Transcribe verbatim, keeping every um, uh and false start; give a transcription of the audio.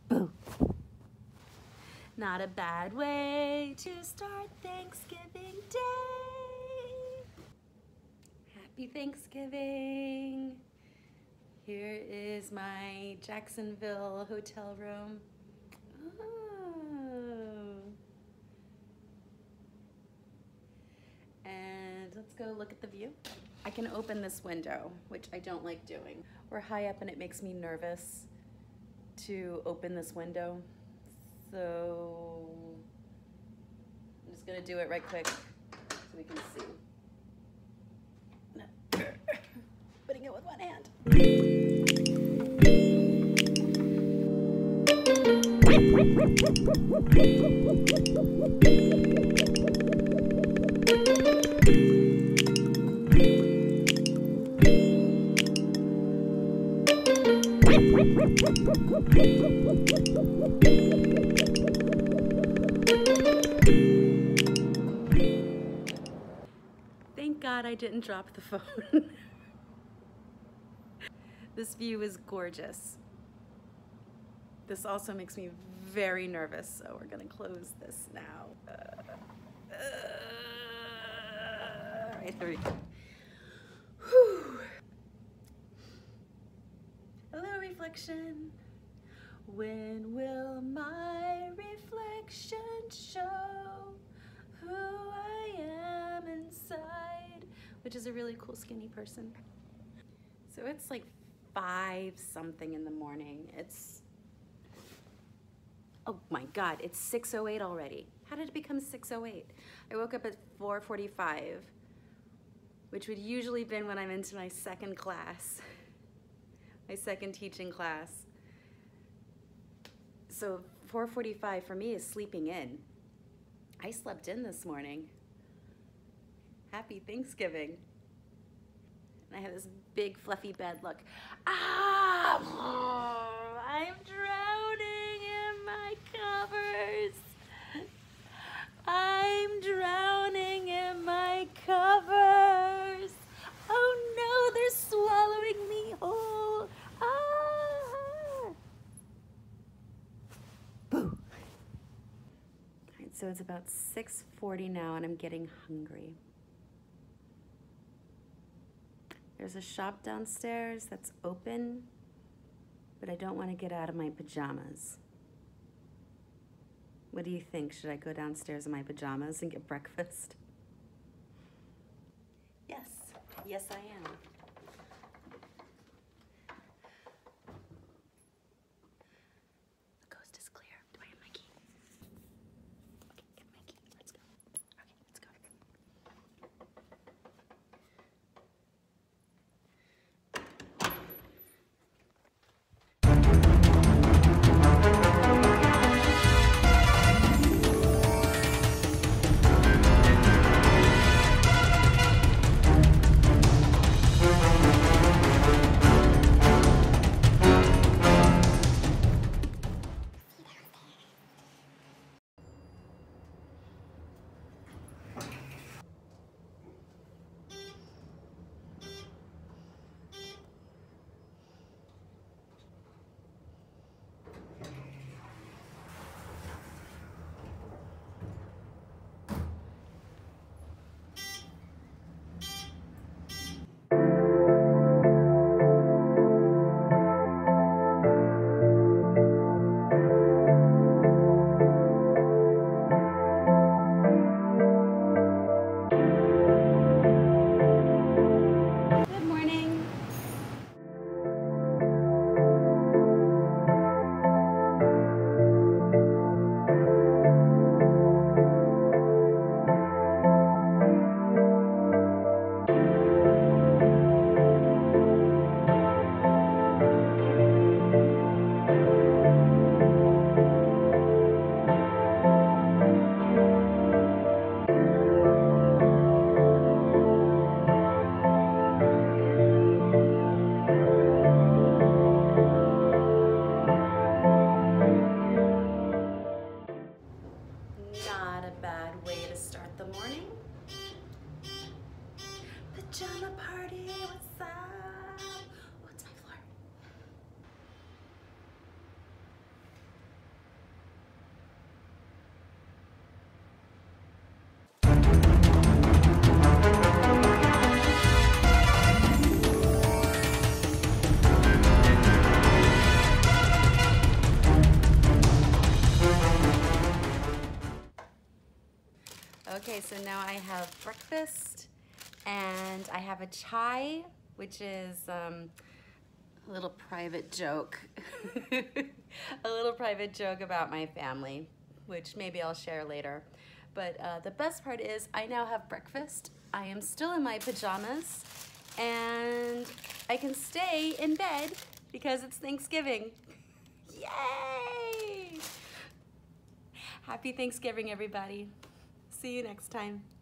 Boo. Not a bad way to start Thanksgiving Day. Happy Thanksgiving. Here is my Jacksonville hotel room. Oh. And let's go look at the view. I can open this window, which I don't like doing. We're high up and it makes me nervous to open this window. So I'm just gonna do it right quick so we can see. Putting it with one hand. Thank God I didn't drop the phone. This view is gorgeous. This also makes me very nervous, so we're gonna close this now. Uh, uh, all right, there we go. Whew. Hello, reflection. When will my reflection show who I am inside? Which is a really cool skinny person. So it's like five something in the morning. It's, oh my God, it's six oh eight already. How did it become six oh eight? I woke up at four forty-five, which would usually been when I'm into my second class, my second teaching class. So four forty-five for me is sleeping in. I slept in this morning. Happy Thanksgiving. And I have this big fluffy bed, look. Ah! I'm drowning in my covers. I'm drowning in my covers. Oh no, they're swallowing me whole. Ah! Boo. All right, so it's about six forty now and I'm getting hungry. There's a shop downstairs that's open, but I don't want to get out of my pajamas. What do you think? Should I go downstairs in my pajamas and get breakfast? Yes, yes I am. The coast is clear. Do I have my key? Okay, get my key. Let's go. Okay, let's go. Okay, so now I have breakfast and I have a chai, which is um, a little private joke. A little private joke about my family, which maybe I'll share later. But uh, the best part is I now have breakfast. I am still in my pajamas and I can stay in bed because it's Thanksgiving. Yay! Happy Thanksgiving, everybody. See you next time.